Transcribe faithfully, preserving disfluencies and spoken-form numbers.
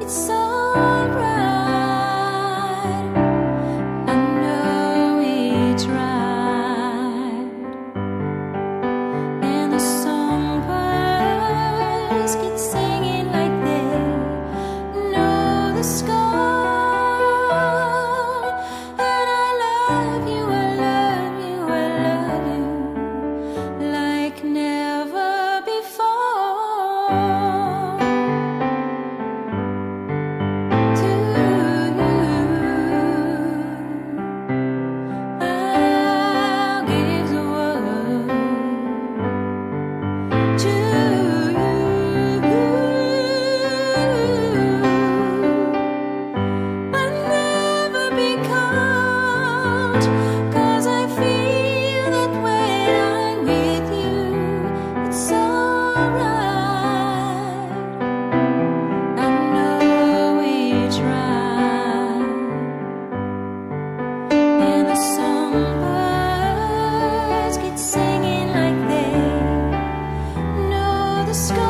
It's alright. I know we tried, and the songbirds keep singing like they know the sky. And I love you, I love you, I love you like never before. To you, I'll give the world. To you, I'll never be caught, 'cause I feel that when I'm with you, it's alright. I know we tried, and the songbirds keep singing like they know the sky.